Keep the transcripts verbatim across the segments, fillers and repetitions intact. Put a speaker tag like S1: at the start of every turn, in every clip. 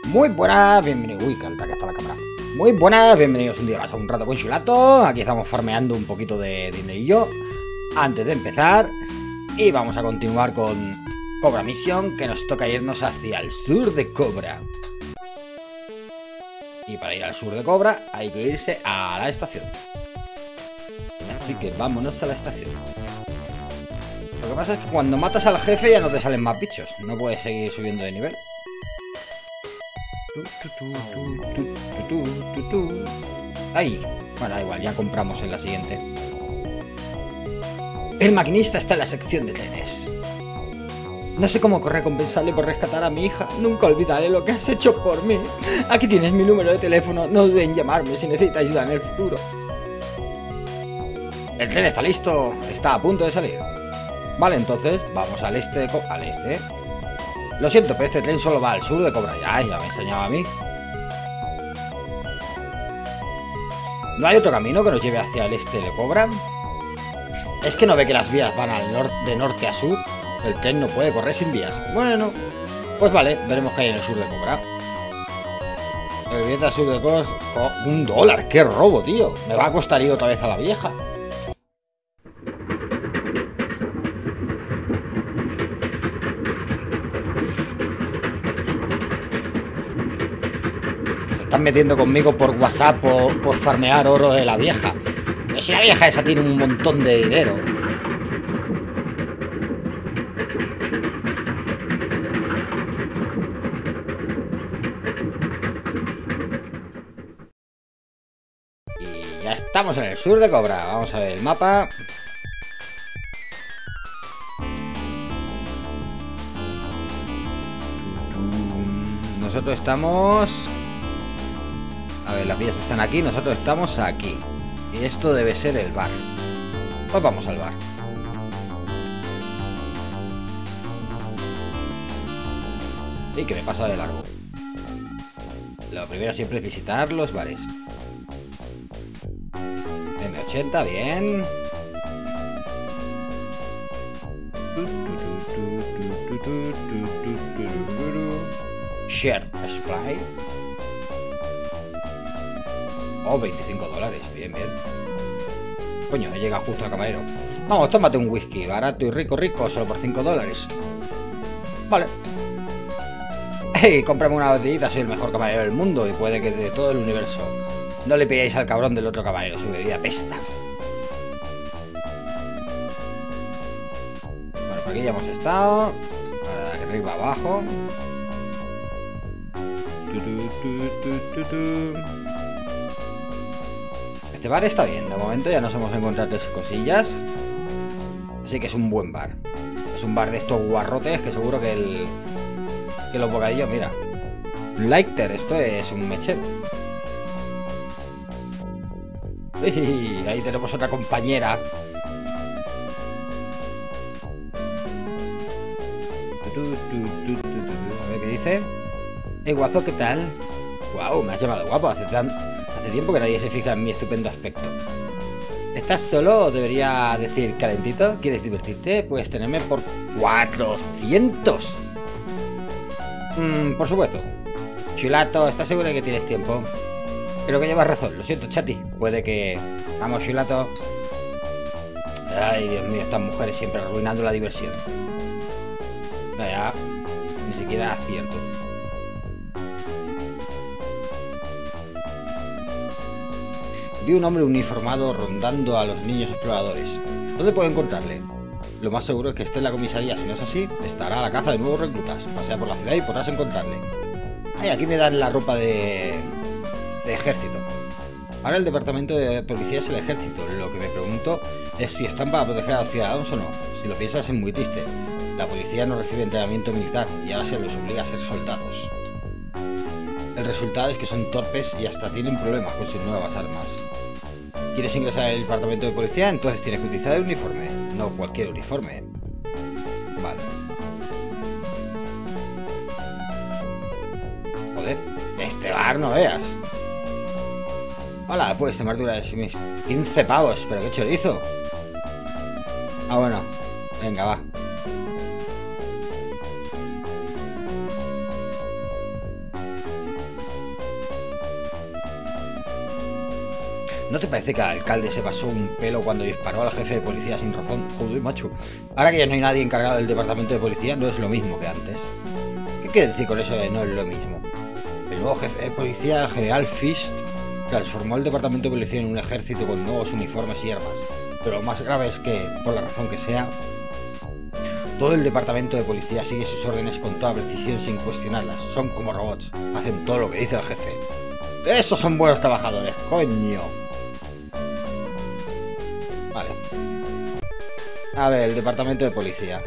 S1: Muy buenas, bienvenidos. Uy, que alta que está la cámara. Muy buenas, bienvenidos un día más a un rato con Xulato. Aquí estamos farmeando un poquito de dinerillo antes de empezar. Y vamos a continuar con Cobra Mission, que nos toca irnos hacia el sur de Cobra. Y para ir al sur de Cobra hay que irse a la estación. Así que vámonos a la estación. Lo que pasa es que cuando matas al jefe ya no te salen más bichos. No puedes seguir subiendo de nivel. Ahí. Bueno, da igual, ya compramos en la siguiente. El maquinista está en la sección de trenes. No sé cómo recompensarle por rescatar a mi hija. Nunca olvidaré lo que has hecho por mí. Aquí tienes mi número de teléfono. No duden en llamarme si necesita ayuda en el futuro. El tren está listo. Está a punto de salir. Vale, entonces vamos al este de Co- al este. Lo siento, pero este tren solo va al sur de Cobra. Ya, ya me enseñaba a mí. ¿No hay otro camino que nos lleve hacia el este de Cobra? ¿Es que no ve que las vías van al norte, de norte a sur? El tren no puede correr sin vías. Bueno, pues vale, veremos qué hay en el sur de Cobra. El billete al sur de Cobra... Oh, un dólar, qué robo, tío. Me va a costar ir otra vez a la vieja. Se están metiendo conmigo por WhatsApp por, por farmear oro de la vieja. Pero si la vieja esa tiene un montón de dinero. Y ya estamos en el sur de Cobra. Vamos a ver el mapa. Nosotros estamos... A ver, las vías están aquí, nosotros estamos aquí. Y esto debe ser el bar. Pues vamos al bar. Y que me pasa de largo. Lo primero siempre es visitar los bares. eme ochenta, bien. Share supply. Oh, veinticinco dólares, bien, bien. Coño, me llega justo al camarero. Vamos, tómate un whisky, barato y rico, rico, solo por cinco dólares. Vale. Hey, cómprame una botellita, soy el mejor camarero del mundo y puede que de todo el universo. No le pilláis al cabrón del otro camarero, su bebida pesta. Bueno, por aquí ya hemos estado. Ahora de arriba abajo. Este bar está bien, de momento ya nos hemos encontrado tres cosillas. Así que es un buen bar. Es un bar de estos guarrotes que seguro que el... Que los bocadillos, mira. Un lighter, esto es un mechero. Uy, ahí tenemos otra compañera. A ver qué dice. Hey, guapo, ¿qué tal? Wow, me has llamado guapo. Hace, tan... Hace tiempo que nadie se fija en mi estupendo aspecto. ¿Estás solo o debería decir calentito? ¿Quieres divertirte? Puedes tenerme por cuatrocientos. Mm, por supuesto. Xulato, ¿estás seguro de que tienes tiempo? Creo que llevas razón. Lo siento, chati. Puede que... Vamos, Xulato. Ay, Dios mío, estas mujeres siempre arruinando la diversión. Vaya, ni siquiera acierto. Vi un hombre uniformado rondando a los niños exploradores. ¿Dónde puedo encontrarle? Lo más seguro es que esté en la comisaría. Si no es así, estará a la caza de nuevos reclutas. Pasea por la ciudad y podrás encontrarle. Ay, aquí me dan la ropa de... de ejército. Ahora el departamento de policía es el ejército. Lo que me pregunto es si están para proteger a los ciudadanos o no. Si lo piensas es muy triste. La policía no recibe entrenamiento militar y ahora se les obliga a ser soldados. El resultado es que son torpes y hasta tienen problemas con sus nuevas armas. ¿Quieres ingresar al departamento de policía? Entonces tienes que utilizar el uniforme. No cualquier uniforme. Vale. Joder, este bar no veas. Hola, pues tomar dura de mis quince pavos. Pero qué chorizo. Ah, bueno. Venga, va. ¿No te parece que el alcalde se pasó un pelo cuando disparó al jefe de policía sin razón? Joder, macho. Ahora que ya no hay nadie encargado del departamento de policía, no es lo mismo que antes. ¿Qué quiere decir con eso de no es lo mismo? El nuevo jefe de policía, el general Fist, transformó el departamento de policía en un ejército con nuevos uniformes y armas. Pero lo más grave es que, por la razón que sea, todo el departamento de policía sigue sus órdenes con toda precisión sin cuestionarlas. Son como robots, hacen todo lo que dice el jefe. ¡Esos son buenos trabajadores, coño! Vale. A ver, el departamento de policía.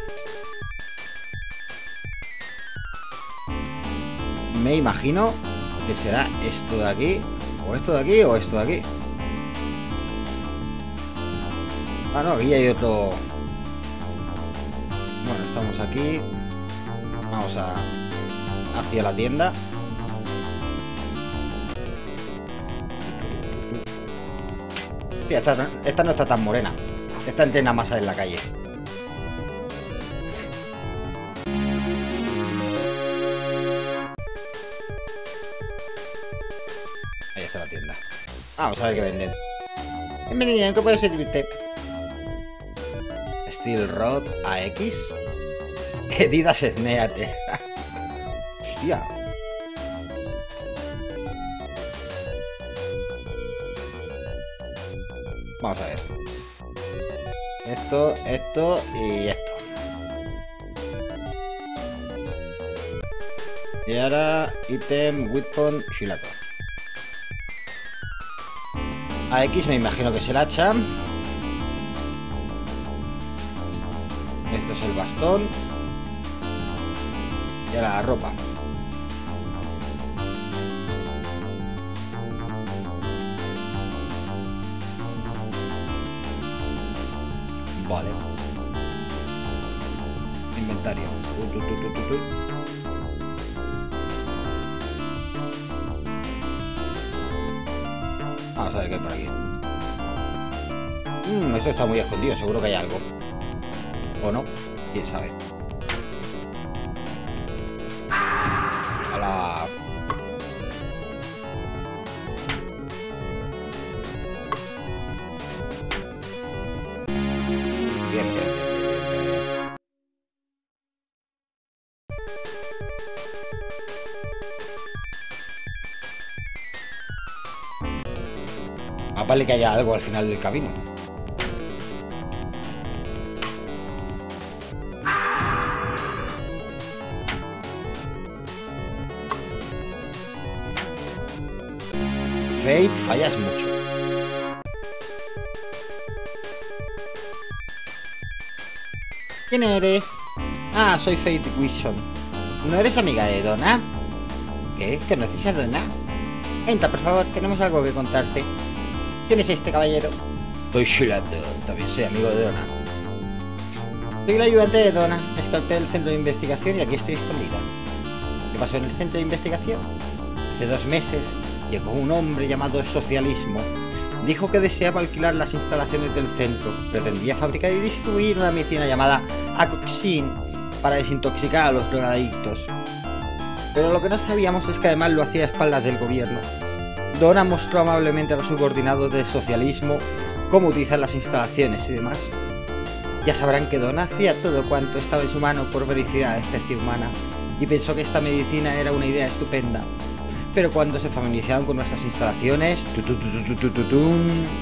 S1: Me imagino que será esto de aquí, o esto de aquí, o esto de aquí. Ah, no, aquí hay otro... Bueno, estamos aquí. Vamos a... hacia la tienda. Sí, esta, esta no está tan morena. Esta entrena más en la calle. Ahí está la tienda. Vamos a ver qué venden. Bienvenido, ¿en qué puede servirte? Steel Rod A X. Edidas Sneate. Hostia. Vamos a ver. Esto, esto y esto. Y ahora ítem, weapon, shilato. A X me imagino que es el hacha. Esto es el bastón. Y ahora la ropa. Vale. Inventario. Uh, tu, tu, tu, tu, tu. Vamos a ver qué hay por aquí. Mm, esto está muy escondido, seguro que hay algo. ¿O no? ¿Quién sabe? ¡Hala! Bien, bien, bien, bien, bien. Más vale que haya algo al final del camino. Fate, fallas mucho. ¿Quién eres? Ah, soy Fate Wilson. ¿No eres amiga de Donna? ¿Qué? ¿Conoces a Donna? Entra, por favor, tenemos algo que contarte. ¿Quién es este caballero? Soy Shilato, también soy amigo de Donna. Soy el ayudante de Donna. Me escapé del centro de investigación y aquí estoy escondida. ¿Qué pasó en el centro de investigación? Hace dos meses llegó un hombre llamado Socialismo. Dijo que deseaba alquilar las instalaciones del centro. Pretendía fabricar y distribuir una medicina llamada Acoxin para desintoxicar a los drogadictos. Pero lo que no sabíamos es que además lo hacía a espaldas del gobierno. Donna mostró amablemente a los subordinados del Socialismo cómo utilizar las instalaciones y demás. Ya sabrán que Donna hacía todo cuanto estaba en su mano por beneficiar a la especie humana y pensó que esta medicina era una idea estupenda. Pero cuando se familiarizaron con nuestras instalaciones, tu, tu, tu, tu, tu, tu, tu,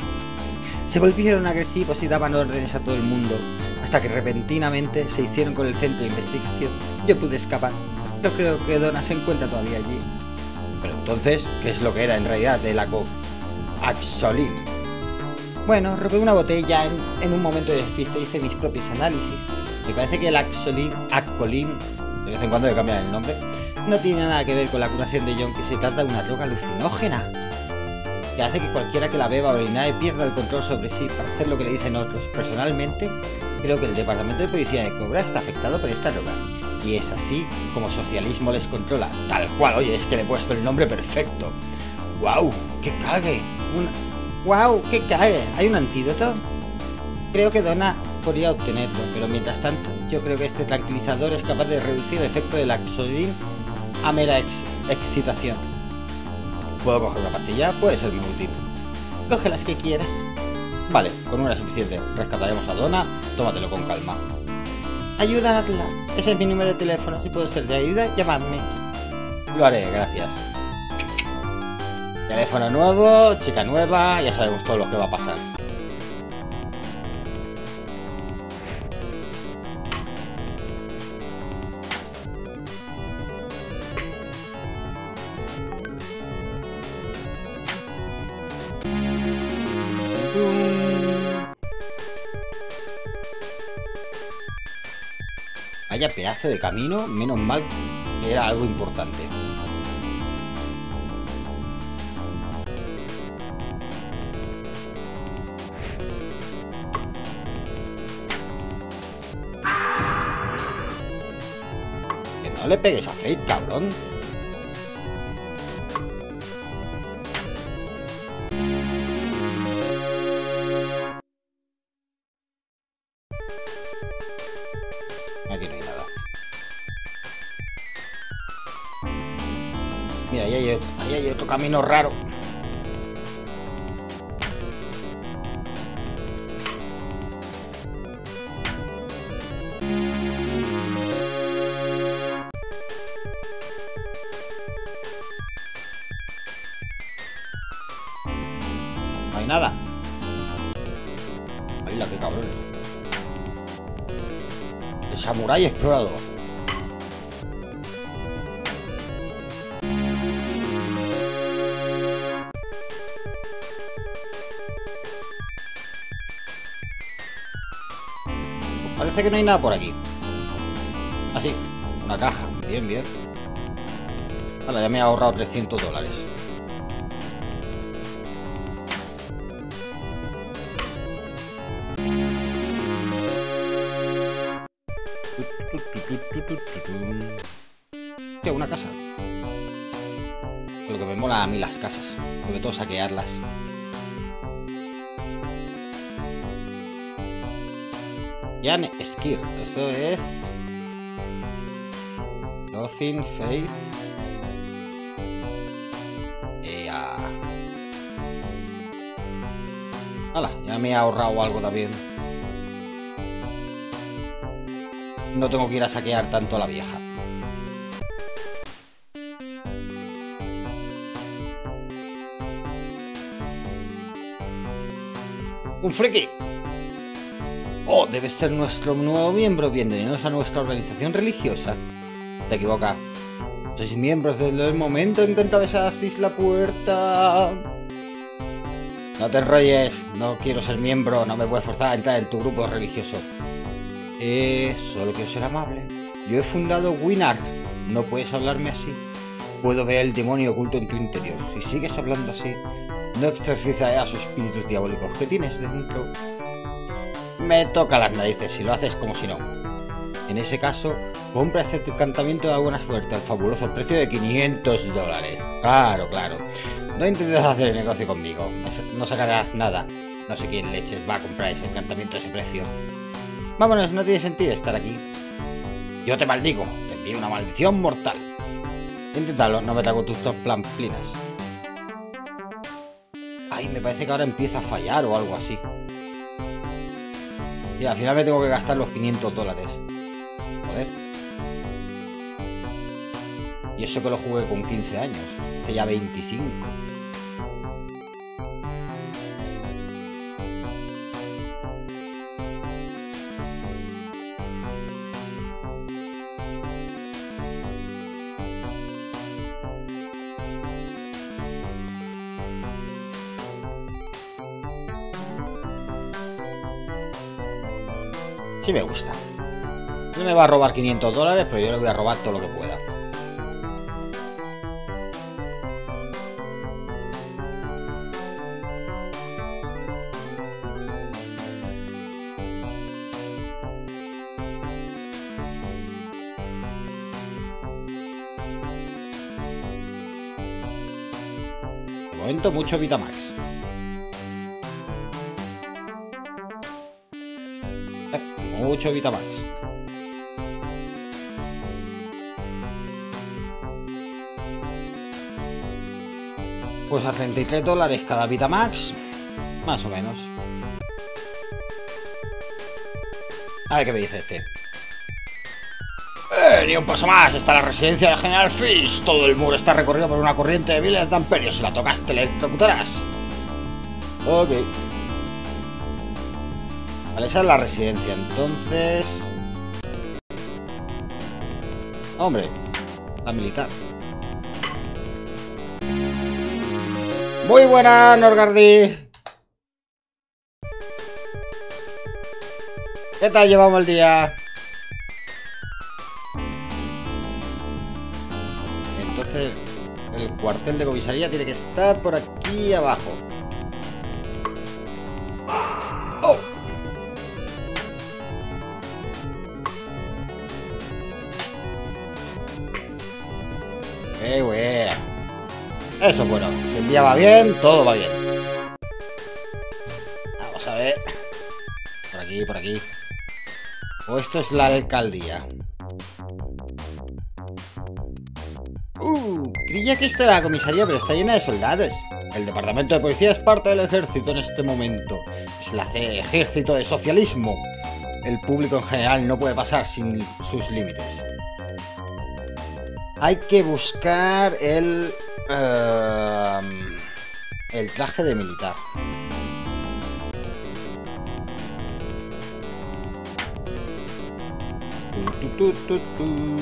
S1: se volvieron agresivos y daban órdenes a todo el mundo, hasta que repentinamente se hicieron con el centro de investigación. Yo pude escapar, pero creo que Donna se encuentra todavía allí. Pero entonces, ¿qué es lo que era en realidad el Acoxolin? Bueno, robé una botella en, en un momento de despiste y hice mis propios análisis. Me parece que el Acoxolin, Acoxolin, de vez en cuando le cambian el nombre, no tiene nada que ver con la curación de John, que se trata de una droga alucinógena que hace que cualquiera que la beba o la inhale pierda el control sobre sí para hacer lo que le dicen otros. Personalmente, creo que el departamento de policía de Cobra está afectado por esta droga. Y es así como Socialismo les controla. Tal cual, oye, es que le he puesto el nombre perfecto. ¡Guau! ¡Qué cague! Una... ¡Guau! ¡Qué cague! ¿Hay un antídoto? Creo que Donna podría obtenerlo, pero mientras tanto, yo creo que este tranquilizador es capaz de reducir el efecto del Acoxolin a mera ex excitación. ¿Puedo coger una pastilla? Puede ser muy útil. Coge las que quieras. Vale, con una es suficiente. Rescataremos a Donna. Tómatelo con calma. Ayudarla. Ese es mi número de teléfono. Si puedo ser de ayuda, llamadme. Lo haré, gracias. Teléfono nuevo, chica nueva. Ya sabemos todo lo que va a pasar. Vaya pedazo de camino, menos mal que era algo importante. Que no le pegues a Fate, cabrón. Aquí no hay nada. Mira, ahí hay, ahí hay otro camino raro. No hay nada. Ahí la que cabrón. El samurái explorador. Pues parece que no hay nada por aquí. Ah, sí, una caja. Bien, bien. Vale, ya me he ahorrado trescientos dólares. Hostia, una casa. Lo que me mola a mí las casas. Sobre todo saquearlas. Jan Skir. Eso es... Nothing, Faith. Ea. Hala, ya me he ahorrado algo también. No tengo que ir a saquear tanto a la vieja. ¡Un friki! Oh, debe ser nuestro nuevo miembro. Bienvenidos a nuestra organización religiosa. Te equivocas. Sois miembros desde el momento en que atravesasteis la puerta. No te enrolles. No quiero ser miembro. No me puedes forzar a entrar en tu grupo religioso. Eh, solo quiero ser amable. Yo he fundado WinArt. No puedes hablarme así. Puedo ver el demonio oculto en tu interior. Si sigues hablando así, no exorcizaré a esos espíritus diabólicos que tienes dentro. Me toca las narices si lo haces como si no. En ese caso, compra este encantamiento de buena suerte al fabuloso precio de quinientos dólares. Claro, claro. No intentes hacer el negocio conmigo. No sacarás nada. No sé quién leches va a comprar ese encantamiento a ese precio. Vámonos, no tiene sentido estar aquí. Yo te maldigo. Te envío una maldición mortal. Inténtalo, no me trago tus dos plamplinas. Ay, me parece que ahora empieza a fallar o algo así. Y al final me tengo que gastar los quinientos dólares. Joder. Y eso que lo jugué con quince años. Hace ya veinticinco. Sí me gusta. No me va a robar quinientos dólares, pero yo le voy a robar todo lo que pueda. De momento, mucho Vitamax. Mucho Vitamax. Pues a treinta y tres dólares cada Vitamax. Más o menos. A ver qué me dice este. Eh, ni un paso más. Está la residencia del General Fish. Todo el muro está recorrido por una corriente de miles de amperios. Si la tocas, te electrocutarás. Ok. Vale, esa es la residencia. Entonces... Hombre, la militar. Muy buena, Norgardi. ¿Qué tal llevamos el día? Entonces, el cuartel de comisaría tiene que estar por aquí abajo. ¡Oh! ¡Qué wea! Eso es bueno. Si el día va bien, todo va bien. Vamos a ver. Por aquí, por aquí. O esto es la alcaldía. Uh, creía que esto era la comisaría, pero está llena de soldados. El departamento de policía es parte del ejército en este momento. Es el ejército de socialismo. El público en general no puede pasar sin sus límites. Hay que buscar el... Uh, el traje de militar. Tu, tu, tu, tu.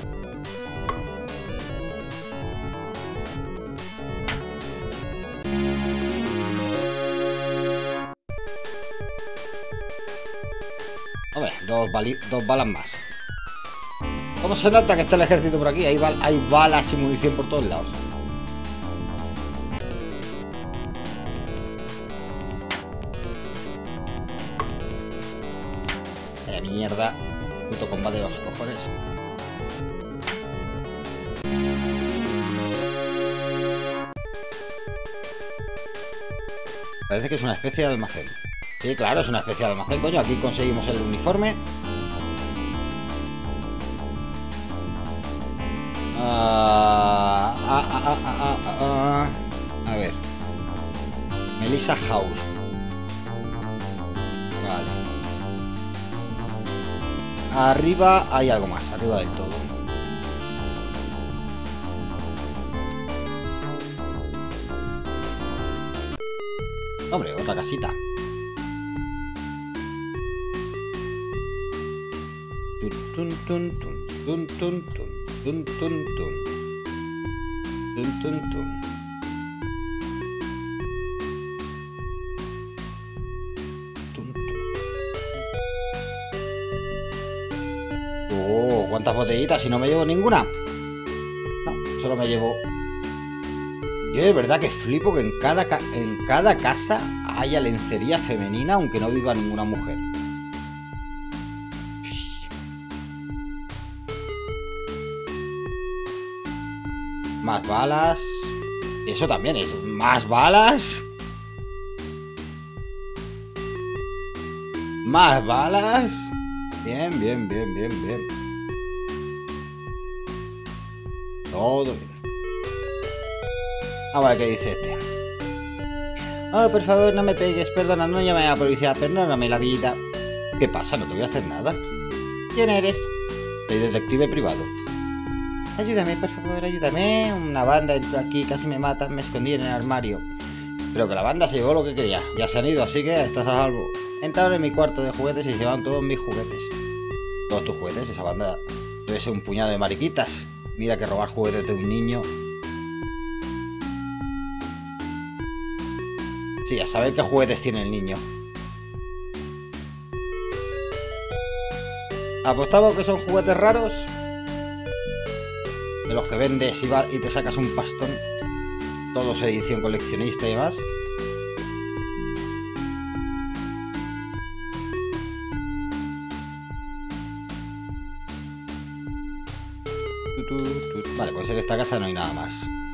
S1: Hombre, dos, dos balas más. ¿Cómo se nota que está el ejército por aquí? Hay, bal hay balas y munición por todos lados. Eh, mierda. Puto combate de los cojones. Parece que es una especie de almacén. Sí, claro, es una especie de almacén, coño. Aquí conseguimos el uniforme. Ah, ah, ah, ah, ah, ah. A ver. Melissa House. Vale. Arriba hay algo más, arriba del todo. Hombre, otra casita. Tun, tun, tun, tun, tun, tun. Tun, tun, tun. Tun, tun, tun. Tun, tun. Oh, ¿cuántas botellitas? Y no me llevo ninguna. No, solo me llevo... Yo de verdad que flipo que en cada, ca en cada casa haya lencería femenina, aunque no viva ninguna mujer. Más balas. Eso también es más balas. Más balas. Bien, bien, bien, bien, bien. Todo bien. Ahora, ¿qué dice este? Oh, por favor, no me pegues. Perdona, no llame a la policía. Perdóname la vida. ¿Qué pasa? No te voy a hacer nada. ¿Quién eres? Soy detective privado. Ayúdame, por favor, ayúdame. Una banda entró aquí, casi me matan, me escondí en el armario. Pero que la banda se llevó lo que quería. Ya se han ido, así que estás a salvo. Entraron en mi cuarto de juguetes y se llevaron todos mis juguetes. Todos tus juguetes, esa banda debe ser un puñado de mariquitas. Mira que robar juguetes de un niño. Sí, a saber qué juguetes tiene el niño. ¿Apostamos que son juguetes raros? De los que vendes y, va, y te sacas un pastón. Todos edición coleccionista y demás. Vale, pues en esta casa no hay nada más.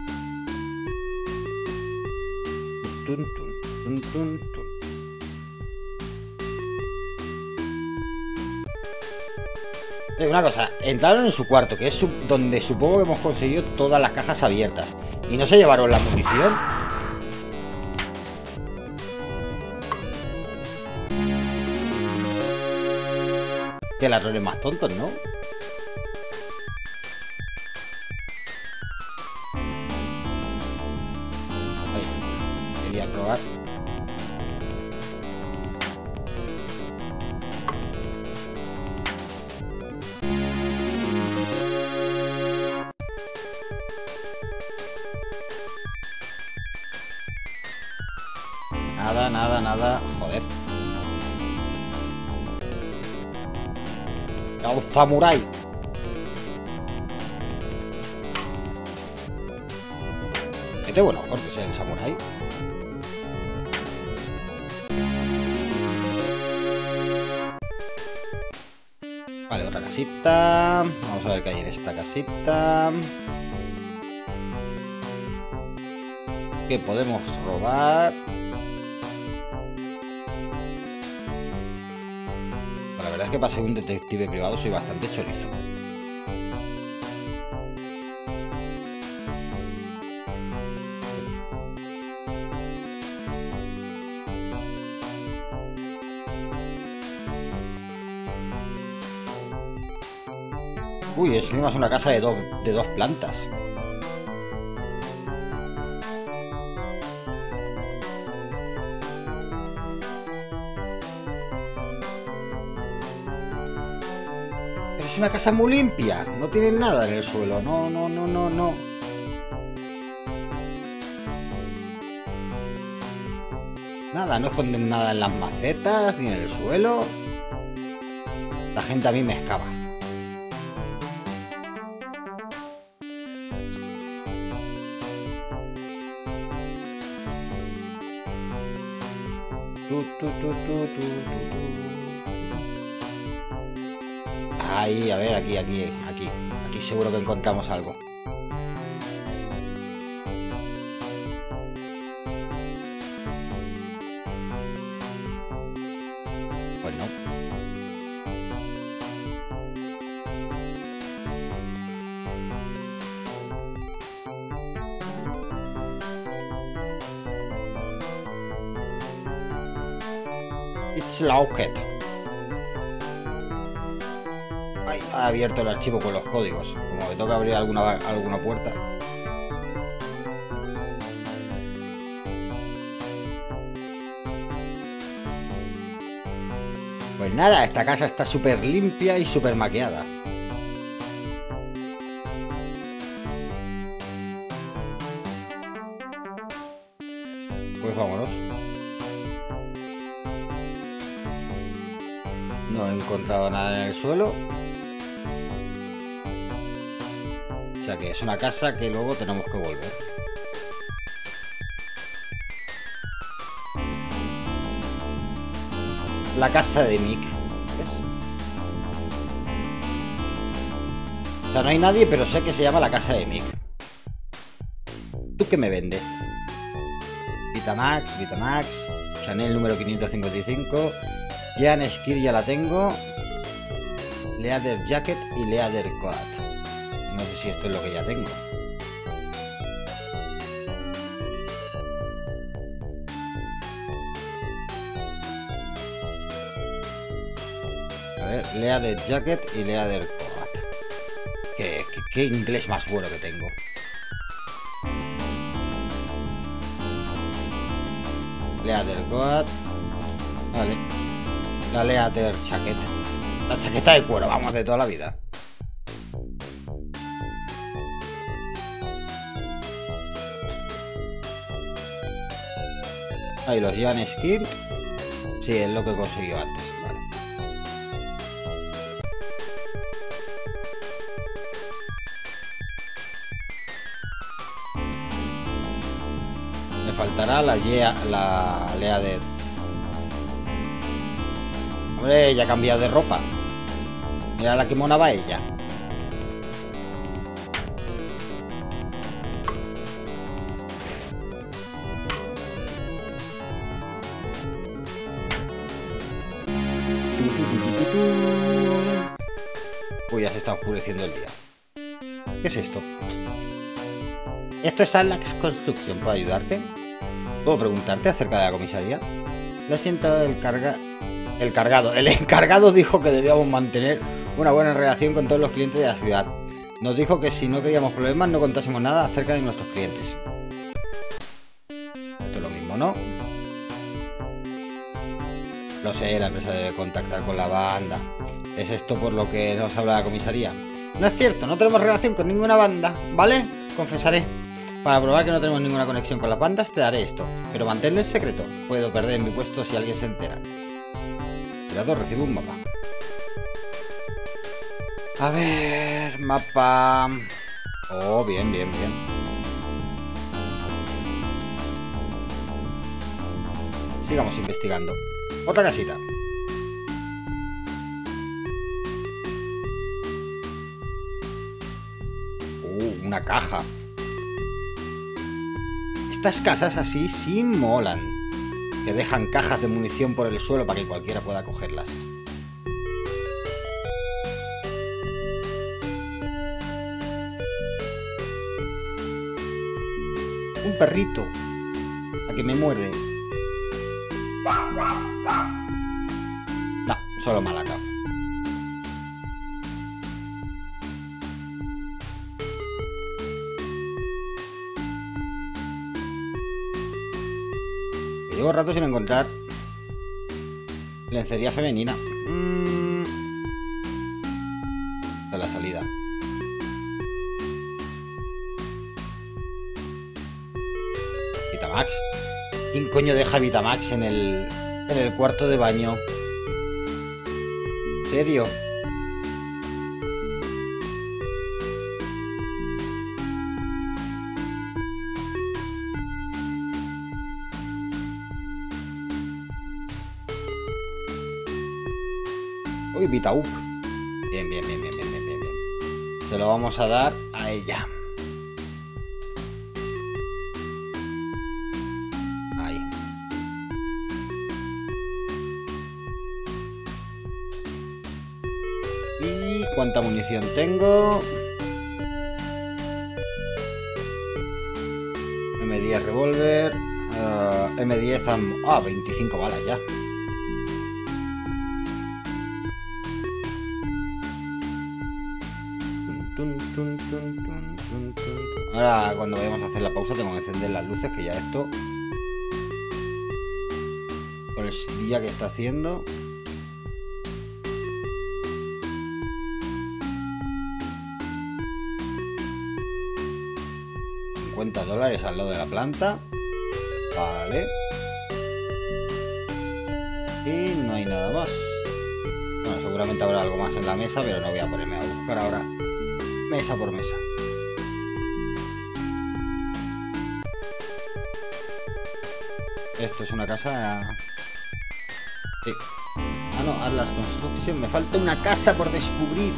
S1: Tun, tun, tun, tun, tun. Eh, una cosa, entraron en su cuarto, que es su, donde supongo que hemos conseguido todas las cajas abiertas. ¿Y no se llevaron la munición? Qué ladrones más tontos, ¿no? Ay, quería probar. Nada, nada, nada. Joder. ¡Un samurái! Este bueno, mejor que sea el samurái. Vale, otra casita. Vamos a ver qué hay en esta casita. ¿Qué podemos robar? La verdad es que para ser un detective privado soy bastante chorizo. Uy, encima es una casa de, do de dos plantas. Es una casa muy limpia, no tienen nada en el suelo, no, no, no, no, no. Nada, no esconden nada en las macetas, ni en el suelo. La gente a mí me excava. Tu, tu, tu, tu, tu, tu. Ahí, a ver, aquí, aquí, aquí. Aquí seguro que encontramos algo. Pues no. It's locked. Ay, ha abierto el archivo con los códigos. Como me toca abrir alguna, alguna puerta. Pues nada, esta casa está súper limpia y súper maqueada. Pues vámonos. No he encontrado nada en el suelo. O sea que es una casa que luego tenemos que volver. La casa de Mick. ¿Ves? O sea, no hay nadie, pero sé que se llama la casa de Mick. ¿Tú qué me vendes? Vitamax, Vitamax. Chanel número quinientos cincuenta y cinco. Jan Skir ya la tengo. Leather Jacket y Leather Coat. No sé si esto es lo que ya tengo. A ver, Leather Jacket y Leather Coat. ¿Qué, qué, qué inglés más bueno que tengo. Leather Coat. Vale. La Leather Jacket. La chaqueta de cuero, vamos, de toda la vida. Ahí los Jan Skir. Sí, es lo que he conseguido antes. Vale. Me faltará la, Yea, la Leather. Hombre, ya ha cambiado de ropa. Mira la que mona va ella. Uy, ya se está oscureciendo el día. ¿Qué es esto? Esto es Alax Construction. ¿Puedo ayudarte? ¿Puedo preguntarte acerca de la comisaría? Lo siento, el carga... El cargado. El encargado dijo que debíamos mantener una buena relación con todos los clientes de la ciudad. Nos dijo que si no queríamos problemas no contásemos nada acerca de nuestros clientes. Esto es lo mismo, ¿no? Lo sé, la empresa debe contactar con la banda. ¿Es esto por lo que nos habla la comisaría? No es cierto, no tenemos relación con ninguna banda, ¿vale? Confesaré. Para probar que no tenemos ninguna conexión con las bandas, te daré esto. Pero manténlo en secreto. Puedo perder mi puesto si alguien se entera. Cuidado, recibo un mapa. A ver... Mapa... Oh, bien, bien, bien. Sigamos investigando. Otra casita. Uh, una caja. Estas casas así sí molan. Que dejan cajas de munición por el suelo para que cualquiera pueda cogerlas. Un perrito. A que me muerde. No, solo Malaca. Llevo rato sin encontrar lencería femenina. Mm. De la salida. Vitamax. ¿Quién coño deja Vitamax en el, en el cuarto de baño? ¿En serio? Uy, Vitaup. Bien, bien, bien, bien, bien, bien, bien, bien. Se lo vamos a dar a ella. Ahí. ¿Y cuánta munición tengo? eme diez revólver. Uh, eme diez... Ah, veinticinco balas ya. Ahora cuando vayamos a hacer la pausa tengo que encender las luces, que ya esto con el día que está haciendo. cincuenta dólares al lado de la planta. Vale. Y no hay nada más. Bueno, seguramente habrá algo más en la mesa, pero no voy a ponerme a buscar ahora mesa por mesa. Esto es una casa... Sí. Ah, no, Atlas Construction. Me falta una casa por descubrir.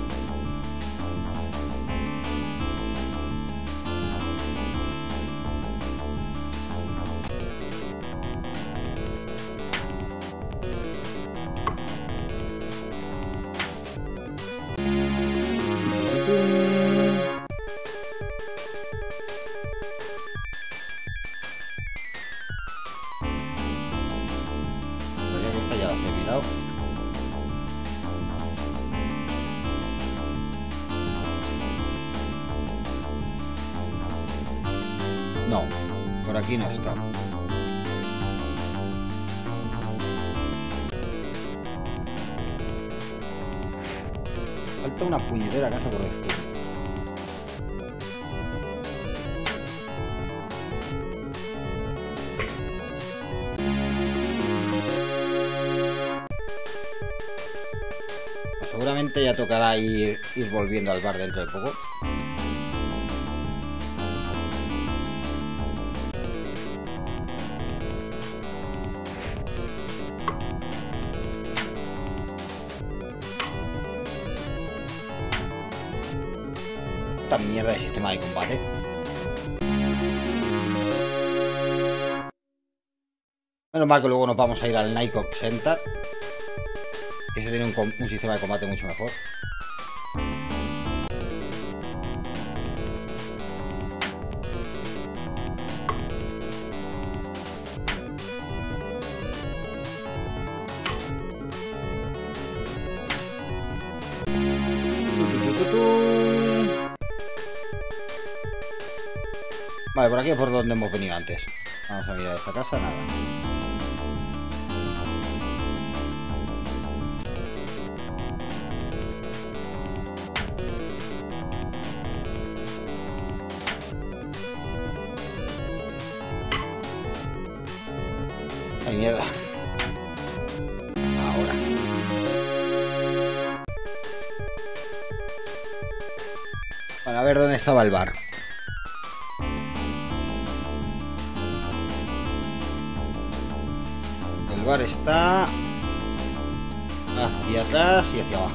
S1: No, por aquí no está. Falta una puñetera casa por descubrir. Seguramente ya tocará ir, ir volviendo al bar dentro de poco. Esta mierda de sistema de combate. Menos mal que luego nos vamos a ir al Nycox Center, que se tiene un, un sistema de combate mucho mejor. Vale, por aquí es por donde hemos venido antes. Vamos a mirar esta casa, nada. Ay, mierda. Ahora. Bueno, a ver dónde estaba el bar. El bar está hacia atrás y hacia abajo.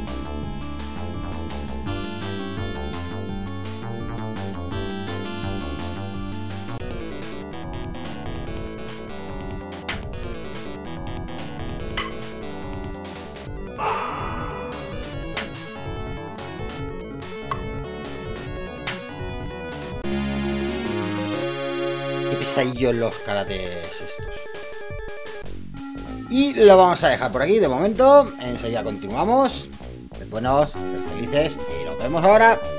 S1: Qué pesadillos los karates estos. Y lo vamos a dejar por aquí de momento. Enseguida continuamos. Sed buenos, sed felices y nos vemos ahora.